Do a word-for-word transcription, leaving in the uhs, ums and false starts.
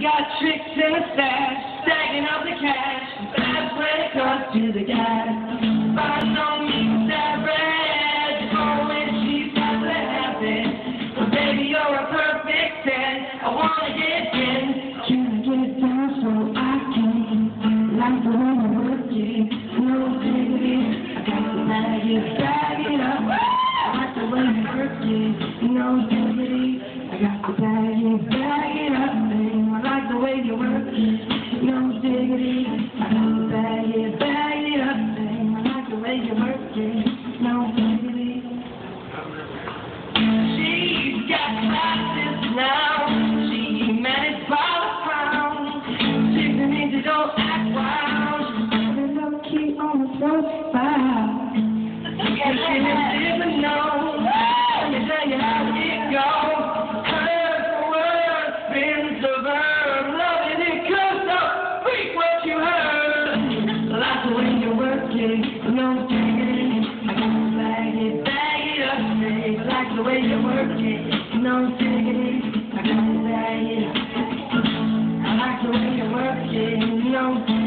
got tricks in the stash, stacking up the cash. That's when it comes to the gas. By no means average, it's always she's got to have it. But baby, you're a perfect ten. I wanna get in. Can I get down so I can? Like the way you work it, no diggity. I got to bag it, bag it up. I like the way you work it, no diggity. I got to bag it, bag it up, babe. I like the way you work it, no diggity. I got to bag it, bag it up, babe. I like the way you work it, no diggity. She's got classes now. She managed by the pound. She's an angel, don't act wild. She's low key on the profile. And she didn't even know. Let me tell you how it goes. Word for word, spins the verb. Loving it, cause so freak what you heard. I like the way you work it, no diggity. I gotta bag it, bag it up, babe. I like the way you work it, no diggity. I gotta bag it. I like the way you work it, no diggity.